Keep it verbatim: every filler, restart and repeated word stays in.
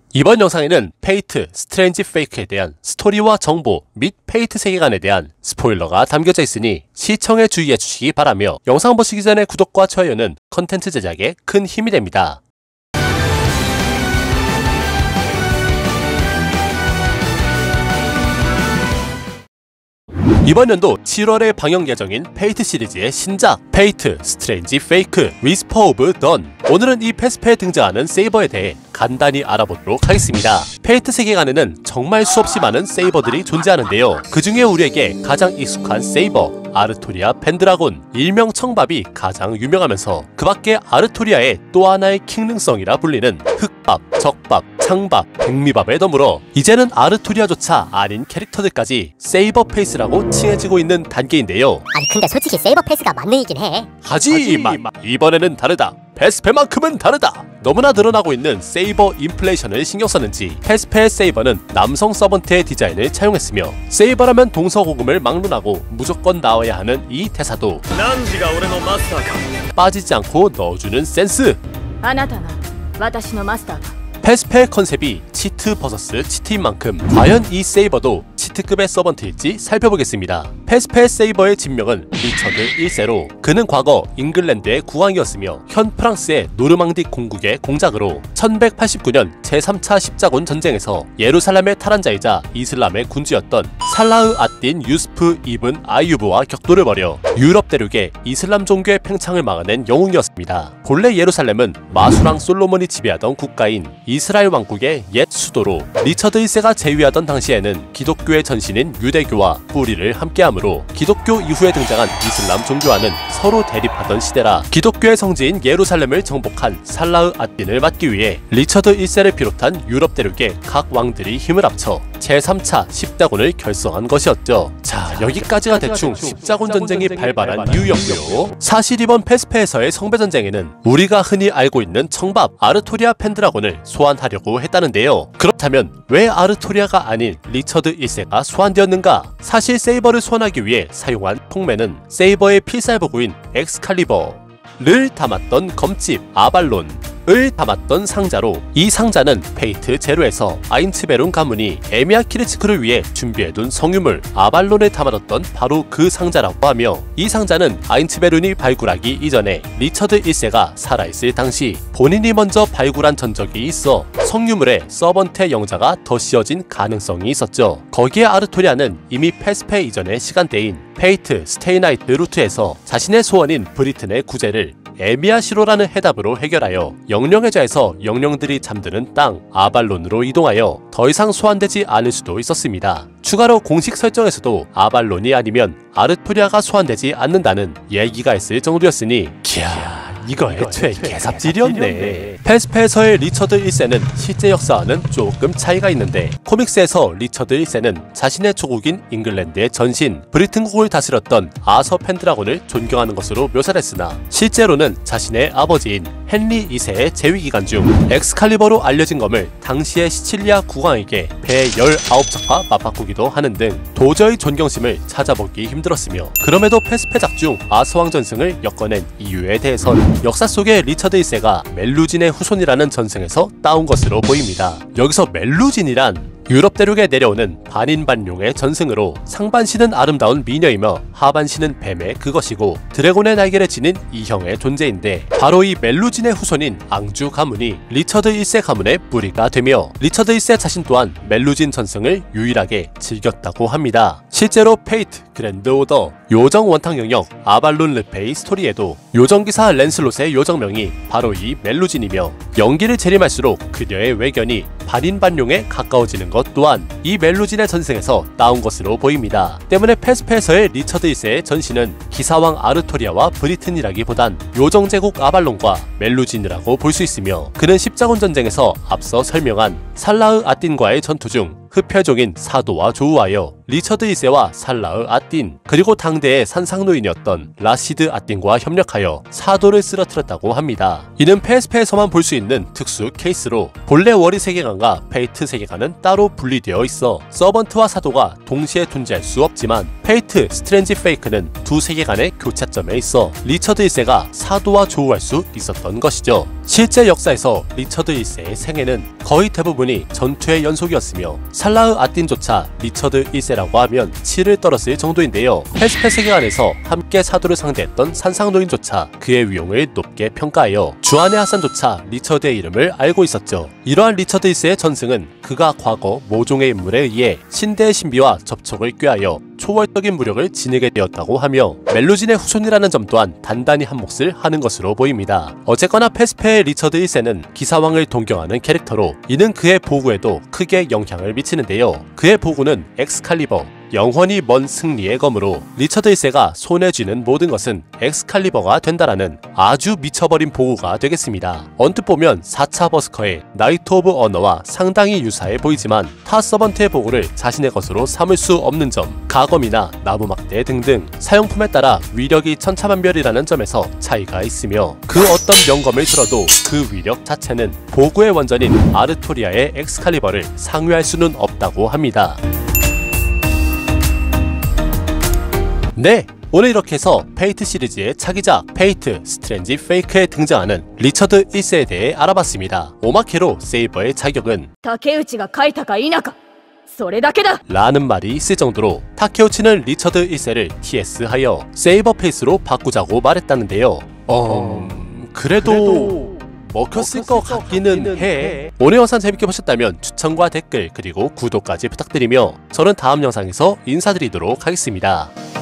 이번 영상에는 페이트 스트레인지 페이크에 대한 스토리와 정보 및 페이트 세계관에 대한 스포일러가 담겨져 있으니 시청에 주의해 주시기 바라며 영상 보시기 전에 구독과 좋아요는 컨텐츠 제작에 큰 힘이 됩니다. 이번 연도 칠월에 방영 예정인 페이트 시리즈의 신작 페이트 스트레인지 페이크 위스퍼 오브 던. 오늘은 이 패스패에 등장하는 세이버에 대해 간단히 알아보도록 하겠습니다. 페이트 세계관에는 정말 수없이 많은 세이버들이 존재하는데요. 그 중에 우리에게 가장 익숙한 세이버 아르토리아 펜드라곤, 일명 청밥이 가장 유명하면서 그 밖에 아르토리아의 또 하나의 킹능성이라 불리는 흑밥, 적밥, 창밥, 백미밥에 더불어 이제는 아르토리아조차 아닌 캐릭터들까지 세이버 페이스라고 칭해지고 있는 단계인데요. 아니 근데 솔직히 세이버 페이스가 맞는이긴 해. 하지만 이번에는 다르다. 패스패만큼은 다르다. 너무나 늘어나고 있는 세이버 인플레이션을 신경 썼는지 패스패의 세이버는 남성 서번트의 디자인을 차용했으며 세이버라면 동서고금을 막론하고 무조건 나와야 하는 이 대사도 빠지지 않고 넣어주는 센스. 패스패의 컨셉이 치트 버서스 치트인 만큼 과연 이 세이버도 치트급의 서번트일지 살펴보겠습니다. 패스패 세이버의 진명은 리처드 일 세로 그는 과거 잉글랜드의 국왕이었으며 현 프랑스의 노르망디 공국의 공작으로 천백팔십구 년 제삼 차 십자군 전쟁에서 예루살렘의 탈환자이자 이슬람의 군주였던 살라흐 앗딘 유스프 이븐 아유브와 격돌을 벌여 유럽 대륙의 이슬람 종교의 팽창을 막아낸 영웅이었습니다. 본래 예루살렘은 마수랑 솔로몬이 지배하던 국가인 이스라엘 왕국의 옛 수도로 리처드 일 세가 재위하던 당시에는 기독교의 전신인 유대교와 뿌리를 함께하므로 기독교 이후에 등장한 이슬람 종교와는 서로 대립하던 시대라 기독교의 성지인 예루살렘을 정복한 살라흐 앗딘을 막기 위해 리처드 일 세를 비롯한 유럽 대륙의 각 왕들이 힘을 합쳐 제삼 차 십자군을 결성한 것이었죠. 자, 여기까지가 대충 십자군 전쟁이 발발한 이유였고, 사실 이번 패스패에서의 성배전쟁에는 우리가 흔히 알고 있는 청밥 아르토리아 펜드라곤을 소환하려고 했다는데요. 그렇다면 왜 아르토리아가 아닌 리처드 일 세가 소환되었는가? 사실 세이버를 소환하기 위해 사용한 통매는 세이버의 필살보구인 엑스칼리버를 담았던 검집 아발론 을 담았던 상자로, 이 상자는 페이트 제로에서 아인츠베룬 가문이 에미아 키르츠크를 위해 준비해둔 성유물 아발론을 담아뒀던 바로 그 상자라고 하며, 이 상자는 아인츠베룬이 발굴하기 이전에 리처드 일 세가 살아있을 당시 본인이 먼저 발굴한 전적이 있어 성유물에 서번트의 영자가 더 씌어진 가능성이 있었죠. 거기에 아르토리아는 이미 패스패 이전의 시간대인 페이트 스테이나이트 루트에서 자신의 소원인 브리튼의 구제를 에미아시로라는 해답으로 해결하여 영령의좌에서 영령들이 잠드는 땅 아발론으로 이동하여 더 이상 소환되지 않을 수도 있었습니다. 추가로 공식 설정에서도 아발론이 아니면 아르토리아가 소환되지 않는다는 얘기가 있을 정도였으니 캬, 이거 애초에 개삽질이었네. 패스패에서의 리처드 일 세는 실제 역사와는 조금 차이가 있는데, 코믹스에서 리처드 일 세는 자신의 조국인 잉글랜드의 전신 브리튼국을 다스렸던 아서 펜드라곤을 존경하는 것으로 묘사했으나 실제로는 자신의 아버지인 헨리 이 세의 재위기간 중 엑스칼리버로 알려진 검을 당시의 시칠리아 국왕에게 배 열아홉 척과 맞바꾸기도 하는 등 도저히 존경심을 찾아보기 힘들었으며, 그럼에도 패스패작 중 아서왕 전승을 엮어낸 이유에 대해선 역사 속의 리처드 일 세가 멜루진의 후손이라는 전승에서 따온 것으로 보입니다. 여기서 멜루진이란 유럽 대륙에 내려오는 반인반용의 전승으로 상반신은 아름다운 미녀이며 하반신은 뱀의 그것이고 드래곤의 날개를 지닌 이형의 존재인데, 바로 이 멜루진의 후손인 앙주 가문이 리처드 일 세 가문의 뿌리가 되며, 리처드 일 세 자신 또한 멜루진 전승을 유일하게 즐겼다고 합니다. 실제로 페이트 그랜드 오더 요정 원탁 영역 아발론 르페이 스토리에도 요정기사 랜슬롯의 요정명이 바로 이 멜루진이며, 연기를 재림할수록 그녀의 외견이 반인반용에 가까워지는 것 또한 이 멜루진의 전승에서 따온 것으로 보입니다. 때문에 패스패에서의 리처드 일 세의 전신은 기사왕 아르토리아와 브리튼이라기보단 요정제국 아발론과 멜루진이라고 볼 수 있으며, 그는 십자군 전쟁에서 앞서 설명한 살라흐 앗딘과의 전투 중 흡혈종인 사도와 조우하여 리처드 이 세와 살라흐 아딘 그리고 당대의 산상노인이었던 라시드 아딘과 협력하여 사도를 쓰러뜨렸다고 합니다. 이는 피에스피에서만 볼 수 있는 특수 케이스로 본래 워리 세계관과 페이트 세계관은 따로 분리되어 있어 서번트와 사도가 동시에 존재할 수 없지만 페이트, 스트레인지 페이크는 두 세계관의 교차점에 있어 리처드 일 세가 사도와 조우할 수 있었던 것이죠. 실제 역사에서 리처드 일 세의 생애는 거의 대부분이 전투의 연속이었으며 살라흐 아딘조차 리처드 일 세라고 하면 치를 떨었을 정도인데요. 페스페 세계관에서 함께 사도를 상대했던 산상노인조차 그의 위용을 높게 평가하여 주안의 하산조차 리처드의 이름을 알고 있었죠. 이러한 리처드 일 세의 전승은 그가 과거 모종의 인물에 의해 신대의 신비와 접촉을 꾀하여 초월적인 무력을 지니게 되었다고 하며 멜루진의 후손이라는 점 또한 단단히 한 몫을 하는 것으로 보입니다. 어쨌거나 페스페의 리처드 일 세는 기사왕을 동경하는 캐릭터로 이는 그의 보구에도 크게 영향을 미치는데요. 그의 보구는 엑스칼리버, 영원히 먼 승리의 검으로 리처드 일 세가 손에 쥐는 모든 것은 엑스칼리버가 된다라는 아주 미쳐버린 보구가 되겠습니다. 언뜻 보면 사 차 버스커의 나이트 오브 어너와 상당히 유사해 보이지만 타 서번트의 보구를 자신의 것으로 삼을 수 없는 점, 가검이나 나무막대 등등 사용품에 따라 위력이 천차만별이라는 점에서 차이가 있으며 그 어떤 명검을 들어도 그 위력 자체는 보구의 원전인 아르토리아의 엑스칼리버를 상회할 수는 없다고 합니다. 네! 오늘 이렇게 해서 페이트 시리즈의 차기작 페이트 스트레인지 페이크에 등장하는 리처드 일 세에 대해 알아봤습니다. 오마케로 세이버의 자격은 竹内が書いたか否かそれだけだ 라는 말이 있을 정도로 타케우치는 리처드 일 세를 티에스하여 세이버 페이스로 바꾸자고 말했다는데요. 어... 그래도... 그래도... 먹혔을 것 같기는 해. 오늘 영상 재밌게 보셨다면 추천과 댓글 그리고 구독까지 부탁드리며 저는 다음 영상에서 인사드리도록 하겠습니다.